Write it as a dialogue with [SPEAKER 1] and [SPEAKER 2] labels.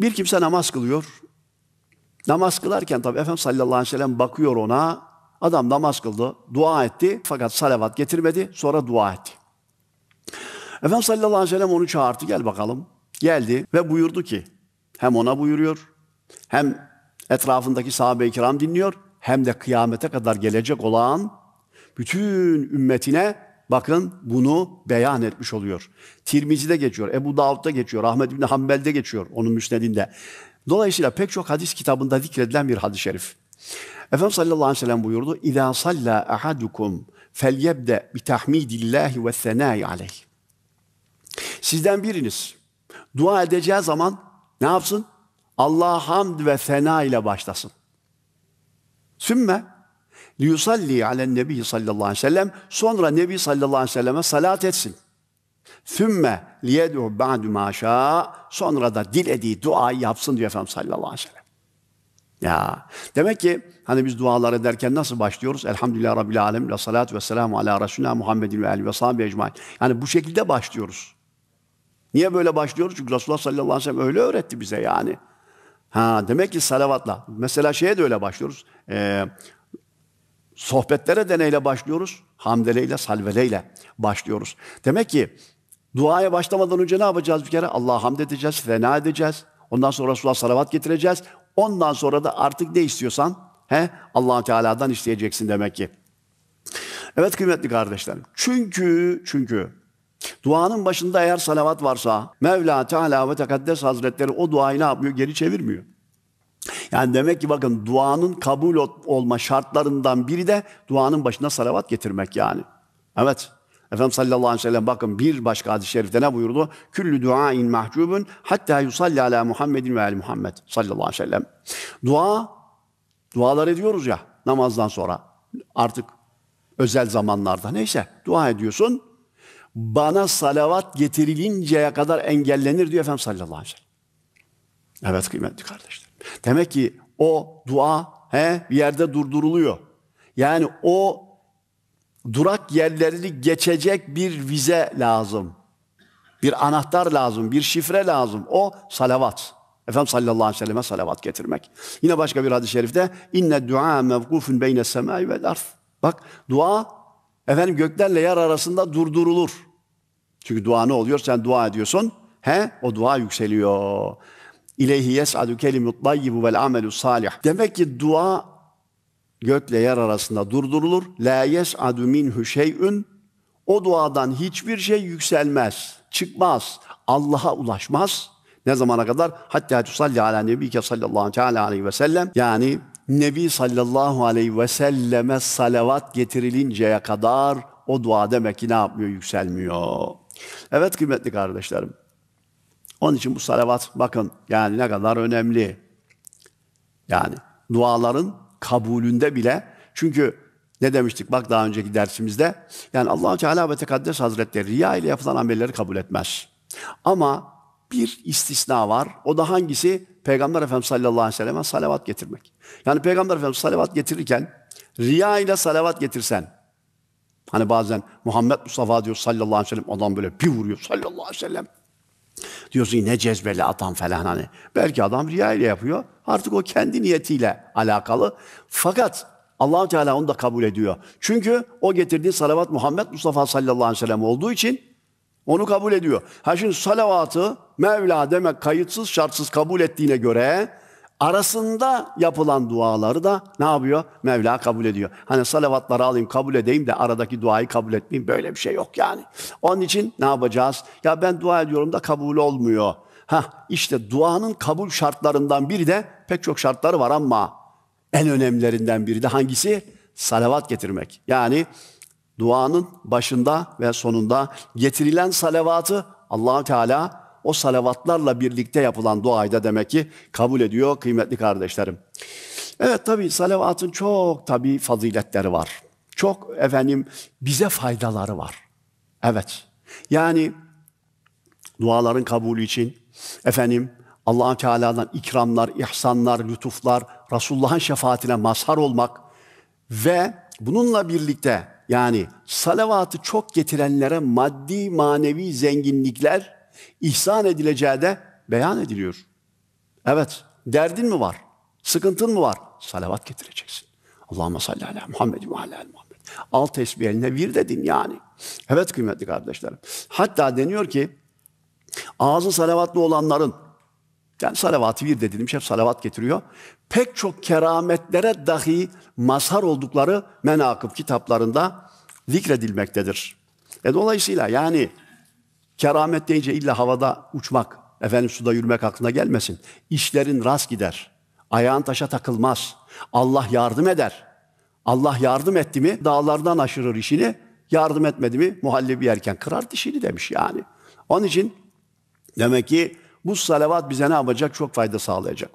[SPEAKER 1] Bir kimse namaz kılıyor. Namaz kılarken tabii Efendimiz sallallahu aleyhi ve sellem bakıyor ona. Adam namaz kıldı, dua etti fakat salavat getirmedi, sonra dua etti. Efendimiz sallallahu aleyhi ve sellem onu çağırdı, gel bakalım. Geldi ve buyurdu ki, hem ona buyuruyor, hem etrafındaki sahabe-i kiram dinliyor, hem de kıyamete kadar gelecek olan bütün ümmetine bakın bunu beyan etmiş oluyor. Tirmizi'de geçiyor, Ebu Davud'da geçiyor, Ahmed bin Hanbel'de geçiyor, onun müsnedinde. Dolayısıyla pek çok hadis kitabında zikredilen bir hadis-i şerif. Efendimiz sallallahu aleyhi ve sellem buyurdu, İzâ sallâ ahadukum felyebde bitahmidillâhi ve senâi aleyh. Sizden biriniz dua edeceği zaman ne yapsın? Allah'a hamd ve sena ile başlasın. Sümme liyusalli alen nebi sallallahu aleyhi ve sellem, sonra Nebi sallallahu aleyhi ve selleme salat etsin. Sümme liyed'u ba'du mâ şâ, sonra da dilediği duayı yapsın diyor Efendimiz sallallahu aleyhi ve sellem. Ya demek ki hani biz dualar ederken nasıl başlıyoruz? Elhamdülillah Rabbil alemin ve salatu ve selamu ala Resulina Muhammedin ve alihi ve sahbihi ecmaîn. Yani bu şekilde başlıyoruz. Niye böyle başlıyoruz? Çünkü Resulullah sallallahu aleyhi ve sellem öyle öğretti bize yani. Demek ki salavatla. Mesela şeye de öyle başlıyoruz. Sohbetlere de neyle başlıyoruz? Hamdeleyle, salveleyle başlıyoruz. Demek ki duaya başlamadan önce ne yapacağız bir kere? Allah'a hamd edeceğiz, fena edeceğiz. Ondan sonra Resulullah'a salavat getireceğiz. Ondan sonra da artık ne istiyorsan Allah-u Teala'dan isteyeceksin demek ki. Evet kıymetli kardeşlerim. Çünkü duanın başında eğer salavat varsa Mevla Teala ve Tekaddes Hazretleri o duayı ne yapmıyor? Geri çevirmiyor. Yani demek ki bakın duanın kabul olma şartlarından biri de duanın başına salavat getirmek yani. Evet. Efendimiz sallallahu aleyhi ve sellem bakın bir başka hadis-i şerifte ne buyurdu? Küllü duain mahcubun hatta yusalli ala Muhammedin ve ali Muhammed sallallahu aleyhi ve sellem. Dualar ediyoruz ya namazdan sonra artık özel zamanlarda neyse dua ediyorsun. Bana salavat getirilinceye kadar engellenir diyor Efendimiz sallallahu aleyhi ve sellem. Evet kıymetli kardeşler. Demek ki o dua bir yerde durduruluyor. Yani o durak yerlerini geçecek bir vize lazım. Bir anahtar lazım, bir şifre lazım. O salavat. Efendimiz sallallahu aleyhi ve selleme salavat getirmek. Yine başka bir hadis-i şerifte inne du'a mevkufun beyne semai vel ard. Bak dua göklerle yer arasında durdurulur. Çünkü dua ne oluyor? Sen dua ediyorsun. O dua yükseliyor. İleyhi yes'adu kelimut tayyibu vel amelus salih. Demek ki dua gökle yer arasında durdurulur. La yes'adu minhu şey'ün. O duadan hiçbir şey yükselmez, çıkmaz, Allah'a ulaşmaz. Ne zamana kadar? Hatta tusalli ala nebike sallallahu aleyhi ve sellem. Yani Nebi sallallahu aleyhi ve selleme salavat getirilinceye kadar o dua demek ki ne yapmıyor? Yükselmiyor. Evet kıymetli kardeşlerim. Onun için bu salavat bakın yani ne kadar önemli. Yani duaların kabulünde bile, çünkü ne demiştik bak daha önceki dersimizde, yani Allah-u Teala ve Tekaddes Hazretleri riya ile yapılan amelleri kabul etmez. Ama bir istisna var. O da hangisi? Peygamber Efendimiz sallallahu aleyhi ve selleme salavat getirmek. Yani Peygamber Efendimiz salavat getirirken riya ile salavat getirsen, hani bazen Muhammed Mustafa diyor sallallahu aleyhi ve sellem, adam böyle bir vuruyor sallallahu aleyhi ve sellem. Diyorsun ki ne cezbeli adam falan hani. Belki adam riya ile yapıyor. Artık o kendi niyetiyle alakalı. Fakat Allah-u Teala onu da kabul ediyor. Çünkü o getirdiği salavat Muhammed Mustafa sallallahu aleyhi ve sellem olduğu için onu kabul ediyor. Şimdi salavatı Mevla demek kayıtsız şartsız kabul ettiğine göre arasında yapılan duaları da ne yapıyor? Mevla kabul ediyor. Hani salavatları alayım kabul edeyim de aradaki duayı kabul etmeyeyim, böyle bir şey yok yani. Onun için ne yapacağız? Ya ben dua ediyorum da kabul olmuyor. İşte duanın kabul şartlarından biri de, pek çok şartları var ama en önemlilerinden biri de hangisi? Salavat getirmek. Yani duanın başında ve sonunda getirilen salavatı Allah-u Teala o salavatlarla birlikte yapılan duayı da demek ki kabul ediyor kıymetli kardeşlerim. Evet tabii salavatın çok tabii faziletleri var. Çok bize faydaları var. Evet. Yani duaların kabulü için Allah-u Teala'dan ikramlar, ihsanlar, lütuflar, Resulullah'ın şefaatine mazhar olmak ve bununla birlikte yani salavatı çok getirenlere maddi manevi zenginlikler ihsan edileceği de beyan ediliyor. Evet, derdin mi var? Sıkıntın mı var? Salavat getireceksin. Allahümme salli ala Muhammed ve ala Muhammed. Al tesbih eline vir dedin yani. Evet kıymetli kardeşlerim. Hatta deniyor ki ağzı salavatlı olanların, yani salavatı vir dedilmiş, hep salavat getiriyor. Pek çok kerametlere dahi mazhar oldukları menakıb kitaplarında zikredilmektedir. Dolayısıyla yani keramet deyince illa havada uçmak, efendim suda yürümek aklına gelmesin. İşlerin rast gider. Ayağın taşa takılmaz. Allah yardım eder. Allah yardım etti mi dağlardan aşırır işini, yardım etmedi mi muhallebi yerken kırar dişini demiş yani. Onun için demek ki bu salavat bize ne yapacak? Çok fayda sağlayacak.